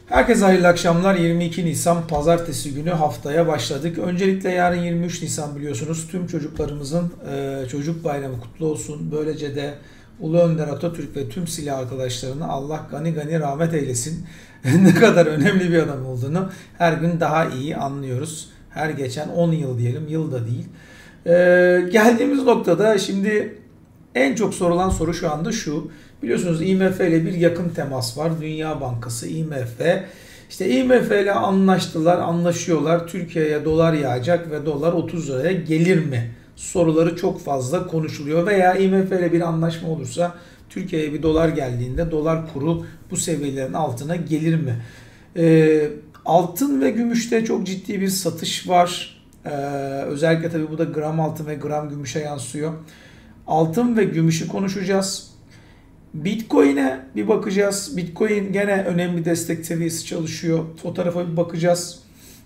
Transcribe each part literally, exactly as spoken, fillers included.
Herkese hayırlı akşamlar. yirmi iki Nisan Pazartesi günü haftaya başladık. Öncelikle yarın yirmi üç Nisan biliyorsunuz. Tüm çocuklarımızın e, çocuk bayramı kutlu olsun. Böylece de Ulu Önder Atatürk ve tüm silah arkadaşlarına Allah gani gani rahmet eylesin. Ne kadar önemli bir adam olduğunu her gün daha iyi anlıyoruz. Her geçen on yıl diyelim, yıl da değil. E, geldiğimiz noktada şimdi en çok sorulan soru şu anda şu. Biliyorsunuz I M F ile bir yakın temas var. Dünya Bankası, I M F. İşte I M F ile anlaştılar, anlaşıyorlar. Türkiye'ye dolar yağacak ve dolar otuz liraya gelir mi? Soruları çok fazla konuşuluyor. Veya I M F ile bir anlaşma olursa Türkiye'ye bir dolar geldiğinde dolar kuru bu seviyelerin altına gelir mi? Ee, altın ve gümüşte çok ciddi bir satış var. Ee, özellikle tabii bu da gram altın ve gram gümüşe yansıyor. Altın ve gümüşü konuşacağız. Bitcoin'e bir bakacağız. Bitcoin gene önemli destek seviyesi çalışıyor. O tarafa bir bakacağız.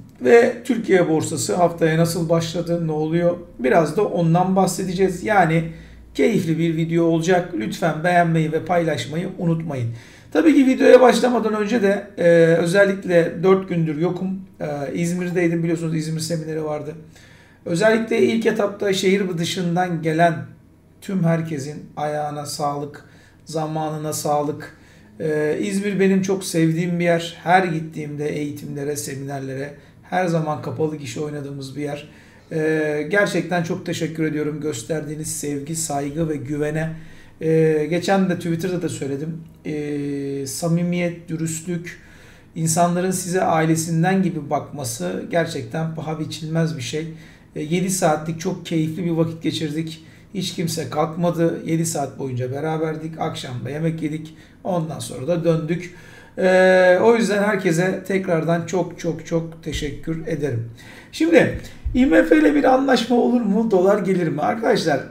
Ve Türkiye borsası haftaya nasıl başladı, ne oluyor? Biraz da ondan bahsedeceğiz. Yani keyifli bir video olacak. Lütfen beğenmeyi ve paylaşmayı unutmayın. Tabii ki videoya başlamadan önce de e, özellikle dört gündür yokum. E, İzmir'deydim, biliyorsunuz İzmir semineri vardı. Özellikle ilk etapta şehir dışından gelen tüm herkesin ayağına sağlık, zamanına sağlık. Ee, İzmir benim çok sevdiğim bir yer. Her gittiğimde eğitimlere, seminerlere her zaman kapalı gişe oynadığımız bir yer. Ee, gerçekten çok teşekkür ediyorum gösterdiğiniz sevgi, saygı ve güvene. Ee, geçen de Twitter'da da söyledim. Ee, samimiyet, dürüstlük, insanların size ailesinden gibi bakması gerçekten paha biçilmez bir şey. Ee, yedi saatlik çok keyifli bir vakit geçirdik. Hiç kimse kalkmadı. yedi saat boyunca beraberdik. Akşam da yemek yedik. Ondan sonra da döndük. Ee, o yüzden herkese tekrardan çok çok çok teşekkür ederim. Şimdi I M F ile bir anlaşma olur mu? Dolar gelir mi? Arkadaşlar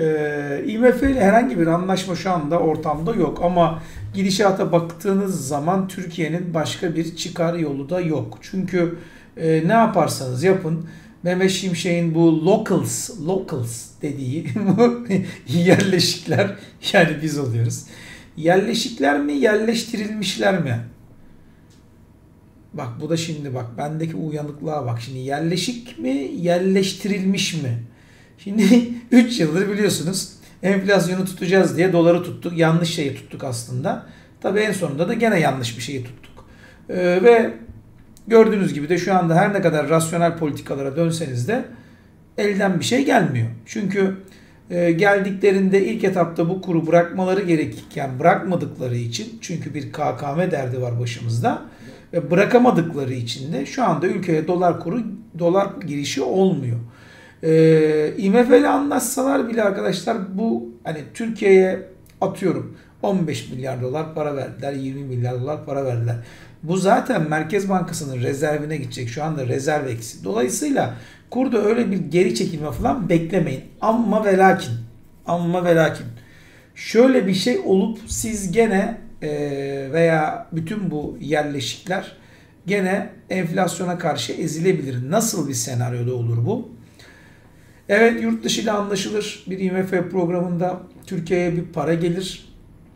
e, I M F ile herhangi bir anlaşma şu anda ortamda yok. Ama gidişata baktığınız zaman Türkiye'nin başka bir çıkar yolu da yok. Çünkü e, ne yaparsanız yapın, Mehmet Şimşek'in bu locals, locals dediği yerleşikler, yani biz oluyoruz. Yerleşikler mi, yerleştirilmişler mi? Bak bu da şimdi bak bendeki uyanıklığa bak. Şimdi yerleşik mi, yerleştirilmiş mi? Şimdi üç yıldır biliyorsunuz enflasyonu tutacağız diye doları tuttuk. Yanlış şeyi tuttuk aslında. Tabii en sonunda da gene yanlış bir şeyi tuttuk. Ee, ve gördüğünüz gibi de şu anda her ne kadar rasyonel politikalara dönseniz de elden bir şey gelmiyor. Çünkü e, geldiklerinde ilk etapta bu kuru bırakmaları gerekirken bırakmadıkları için, çünkü bir K K M derdi var başımızda ve bırakamadıkları için de şu anda ülkeye dolar kuru, dolar girişi olmuyor. E, I M F ile anlaşsalar bile arkadaşlar bu hani Türkiye'ye atıyorum on beş milyar dolar para verdiler, yirmi milyar dolar para verdiler. Bu zaten Merkez Bankası'nın rezervine gidecek. Şu anda rezerv eksi. Dolayısıyla kurda öyle bir geri çekilme falan beklemeyin. Amma ve lakin. Amma ve lakin. Şöyle bir şey olup siz gene veya bütün bu yerleşikler gene enflasyona karşı ezilebilir. Nasıl bir senaryoda olur bu? Evet, yurt dışı ile anlaşılır. Bir I M F programında Türkiye'ye bir para gelir.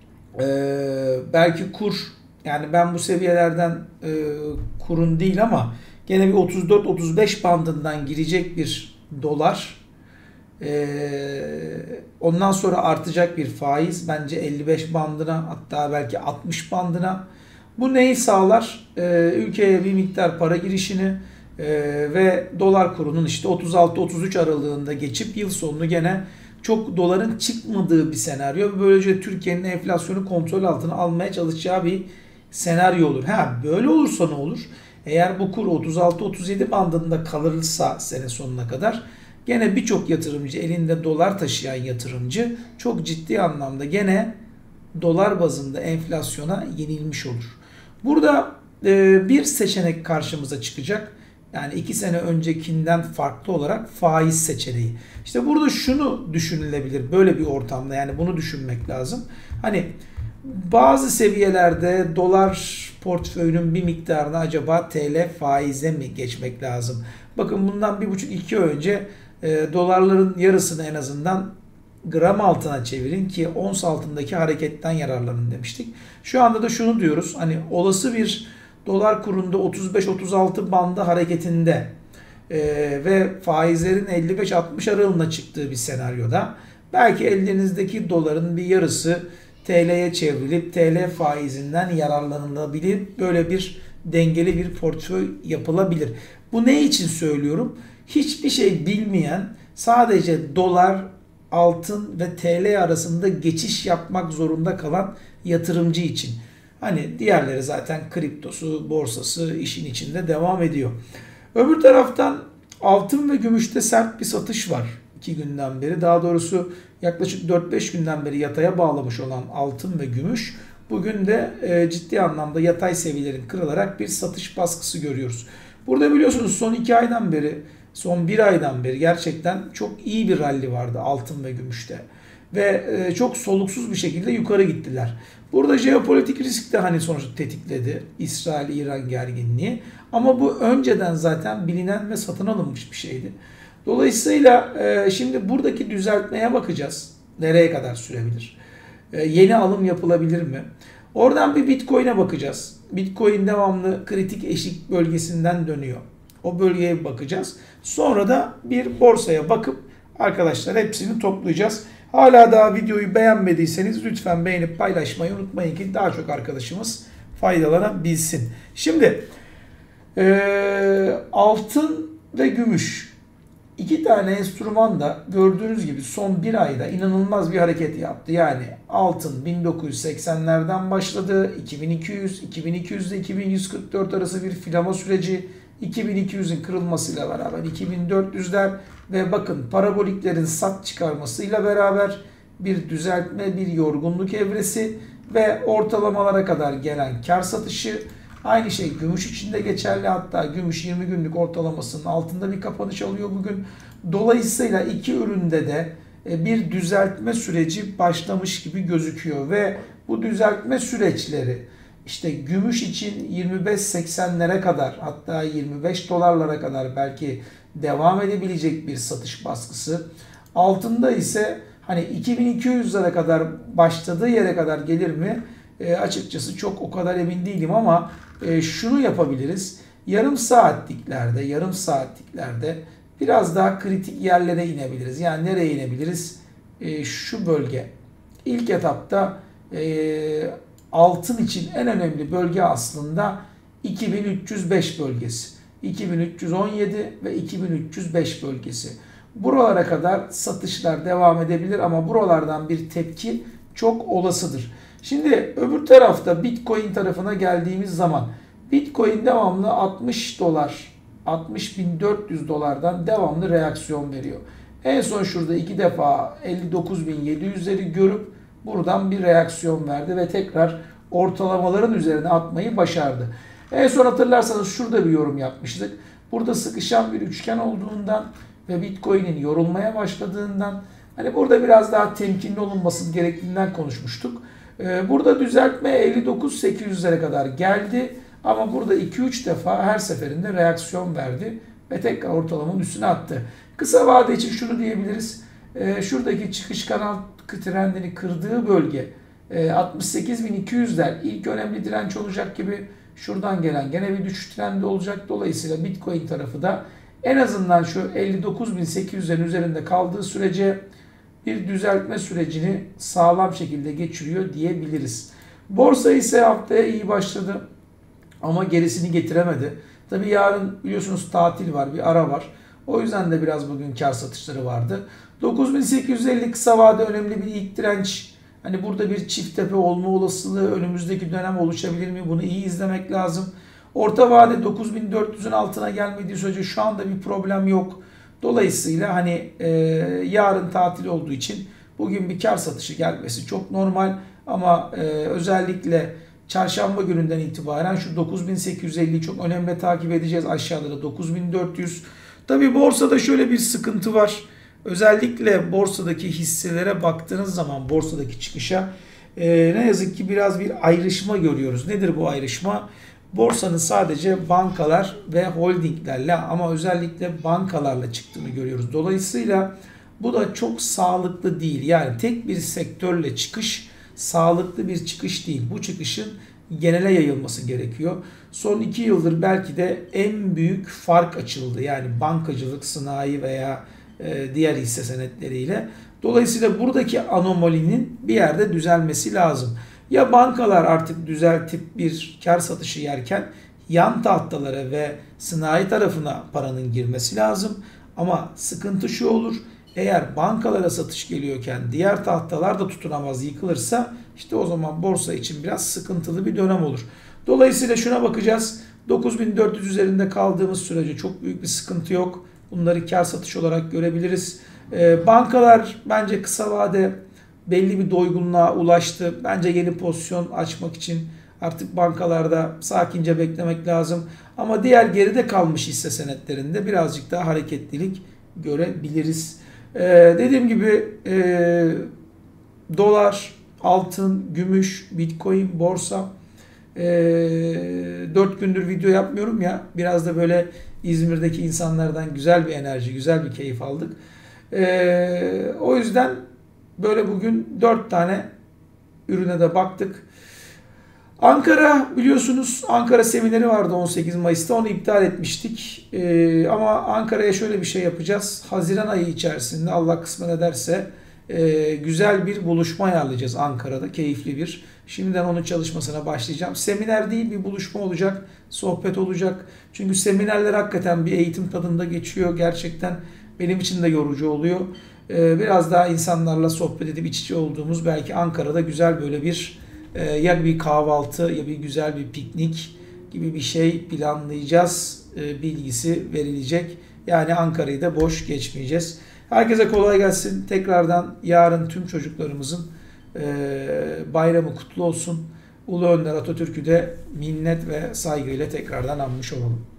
Ee, belki kur, yani ben bu seviyelerden e, kurun değil ama gene bir otuz dört otuz beş bandından girecek bir dolar. E, ondan sonra artacak bir faiz bence elli beş bandına, hatta belki altmış bandına. Bu neyi sağlar? E, ülkeye bir miktar para girişini e, ve dolar kurunun işte otuz altı otuz üç aralığında geçip yıl sonunu gene çok doların çıkmadığı bir senaryo. Böylece Türkiye'nin enflasyonu kontrol altına almaya çalışacağı bir senaryo olur. Ha, böyle olursa ne olur? Eğer bu kur otuz altı otuz yedi bandında kalırsa sene sonuna kadar gene birçok yatırımcı, elinde dolar taşıyan yatırımcı çok ciddi anlamda gene dolar bazında enflasyona yenilmiş olur. Burada e, bir seçenek karşımıza çıkacak. Yani iki sene öncekinden farklı olarak faiz seçeneği. İşte burada şunu düşünülebilir böyle bir ortamda, yani bunu düşünmek lazım. Hani bazı seviyelerde dolar portföyünün bir miktarını acaba T L faize mi geçmek lazım? Bakın bundan bir buçuk iki ay önce e, dolarların yarısını en azından gram altına çevirin ki ons altındaki hareketten yararlanın demiştik. Şu anda da şunu diyoruz, hani olası bir dolar kurunda otuz beş otuz altı bandı hareketinde e, ve faizlerin elli beş altmış aralığına çıktığı bir senaryoda belki elinizdeki doların bir yarısı T L'ye çevrilip T L faizinden yararlanılabilir. Böyle bir dengeli bir portföy yapılabilir. Bu ne için söylüyorum? Hiçbir şey bilmeyen, sadece dolar, altın ve T L arasında geçiş yapmak zorunda kalan yatırımcı için. Hani diğerleri zaten kriptosu, borsası işin içinde devam ediyor. Öbür taraftan altın ve gümüşte sert bir satış var iki günden beri. Daha doğrusu yaklaşık dört beş günden beri yataya bağlamış olan altın ve gümüş bugün de ciddi anlamda yatay seviyelerin kırılarak bir satış baskısı görüyoruz. Burada biliyorsunuz son iki aydan beri, son bir aydan beri gerçekten çok iyi bir rally vardı altın ve gümüşte. Ve çok soluksuz bir şekilde yukarı gittiler. Burada jeopolitik risk de hani sonuçta tetikledi. İsrail-İran gerginliği. Ama bu önceden zaten bilinen ve satın alınmış bir şeydi. Dolayısıyla şimdi buradaki düzeltmeye bakacağız. Nereye kadar sürebilir? Yeni alım yapılabilir mi? Oradan bir Bitcoin'e bakacağız. Bitcoin devamlı kritik eşik bölgesinden dönüyor. O bölgeye bakacağız. Sonra da bir borsaya bakıp arkadaşlar hepsini toplayacağız. Hala daha videoyu beğenmediyseniz lütfen beğenip paylaşmayı unutmayın ki daha çok arkadaşımız faydalanabilsin. Şimdi e, altın ve gümüş iki tane enstrüman da gördüğünüz gibi son bir ayda inanılmaz bir hareket yaptı. Yani altın bin dokuz yüz seksenlerden başladı. iki bin iki yüz, iki bin iki yüz ile iki bin yüz kırk dört arası bir filama süreci. iki bin iki yüzün kırılmasıyla beraber iki bin dört yüzler ve bakın paraboliklerin sat çıkarmasıyla beraber bir düzeltme, bir yorgunluk evresi ve ortalamalara kadar gelen kar satışı. Aynı şey gümüş için de geçerli. Hatta gümüş yirmi günlük ortalamasının altında bir kapanış alıyor bugün. Dolayısıyla iki üründe de bir düzeltme süreci başlamış gibi gözüküyor ve bu düzeltme süreçleri işte gümüş için yirmi beş seksenlere kadar, hatta yirmi beş dolarlara kadar belki devam edebilecek bir satış baskısı. Altında ise hani iki bin iki yüzlere kadar başladığı yere kadar gelir mi? E, açıkçası çok o kadar emin değilim ama e, şunu yapabiliriz. Yarım saatliklerde, yarım saatliklerde biraz daha kritik yerlere inebiliriz. Yani nereye inebiliriz? E, şu bölge. İlk etapta e, altın için en önemli bölge aslında iki bin üç yüz beş bölgesi. iki bin üç yüz on yedi ve iki bin üç yüz beş bölgesi. Buralara kadar satışlar devam edebilir ama buralardan bir tepki çok olasıdır. Şimdi öbür tarafta Bitcoin tarafına geldiğimiz zaman Bitcoin devamlı altmış dolar, altmış bin dört yüz dolardan devamlı reaksiyon veriyor. En son şurada iki defa elli dokuz bin yedi yüzleri görüp buradan bir reaksiyon verdi ve tekrar ortalamaların üzerine atmayı başardı. En son hatırlarsanız şurada bir yorum yapmıştık. Burada sıkışan bir üçgen olduğundan ve Bitcoin'in yorulmaya başladığından hani burada biraz daha temkinli olunması gerektiğinden konuşmuştuk. Burada düzeltme elli dokuz bin sekiz yüzlere kadar geldi ama burada iki üç defa her seferinde reaksiyon verdi ve tekrar ortalamanın üstüne attı. Kısa vade için şunu diyebiliriz. Şuradaki çıkış kanal trendini kırdığı bölge altmış sekiz bin iki yüzler ilk önemli direnç olacak gibi, şuradan gelen gene bir düşüş trendi olacak. Dolayısıyla Bitcoin tarafı da en azından şu elli dokuz bin sekiz yüzlerin üzerinde kaldığı sürece bir düzeltme sürecini sağlam şekilde geçiriyor diyebiliriz. Borsa ise haftaya iyi başladı ama gerisini getiremedi. Tabii yarın biliyorsunuz tatil var, bir ara var. O yüzden de biraz bugün kar satışları vardı. dokuz bin sekiz yüz elli kısa vade önemli bir ilk direnç. Hani burada bir çift tepe olma olasılığı önümüzdeki dönem oluşabilir mi? Bunu iyi izlemek lazım. Orta vade dokuz bin dört yüzün altına gelmediği sürece şu anda bir problem yok. Dolayısıyla hani e, yarın tatil olduğu için bugün bir kar satışı gelmesi çok normal. Ama e, özellikle çarşamba gününden itibaren şu dokuz bin sekiz yüz elliyi çok önemli takip edeceğiz. Aşağıda da dokuz bin dört yüz. Tabii borsada şöyle bir sıkıntı var. Özellikle borsadaki hisselere baktığınız zaman borsadaki çıkışa e, ne yazık ki biraz bir ayrışma görüyoruz. Nedir bu ayrışma? Borsanın sadece bankalar ve holdinglerle ama özellikle bankalarla çıktığını görüyoruz. Dolayısıyla bu da çok sağlıklı değil. Yani tek bir sektörle çıkış sağlıklı bir çıkış değil. Bu çıkışın genele yayılması gerekiyor. Son iki yıldır belki de en büyük fark açıldı. Yani bankacılık, sanayi veya e, diğer hisse senetleriyle. Dolayısıyla buradaki anomalinin bir yerde düzelmesi lazım. Ya bankalar artık düzeltip bir kar satışı yerken yan tahtalara ve sanayi tarafına paranın girmesi lazım. Ama sıkıntı şu olur. Eğer bankalara satış geliyorken diğer tahtalar da tutunamaz, yıkılırsa işte o zaman borsa için biraz sıkıntılı bir dönem olur. Dolayısıyla şuna bakacağız. dokuz bin dört yüz üzerinde kaldığımız sürece çok büyük bir sıkıntı yok. Bunları kar satış olarak görebiliriz. Ee, bankalar bence kısa vade belli bir doygunluğa ulaştı. Bence yeni pozisyon açmak için artık bankalarda sakince beklemek lazım. Ama diğer geride kalmış hisse senetlerinde birazcık daha hareketlilik görebiliriz. Ee, dediğim gibi e, dolar, altın, gümüş, bitcoin, borsa e, dört gündür video yapmıyorum ya. Biraz da böyle İzmir'deki insanlardan güzel bir enerji, güzel bir keyif aldık. E, o yüzden böyle bugün dört tane ürüne de baktık. Ankara biliyorsunuz Ankara semineri vardı on sekiz Mayıs'ta, onu iptal etmiştik. Ee, ama Ankara'ya şöyle bir şey yapacağız. Haziran ayı içerisinde Allah kısmet ederse e, güzel bir buluşma ayarlayacağız Ankara'da, keyifli bir. Şimdiden onun çalışmasına başlayacağım. Seminer değil, bir buluşma olacak, sohbet olacak. Çünkü seminerler hakikaten bir eğitim tadında geçiyor. Gerçekten benim için de yorucu oluyor. Ee, biraz daha insanlarla sohbet edip iç içe olduğumuz, belki Ankara'da güzel böyle bir ya bir kahvaltı ya bir güzel bir piknik gibi bir şey planlayacağız. Bilgisi verilecek. Yani Ankara'yı da boş geçmeyeceğiz. Herkese kolay gelsin. Tekrardan yarın tüm çocuklarımızın bayramı kutlu olsun. Ulu Önder Atatürk'ü de minnet ve saygıyla tekrardan anmış olalım.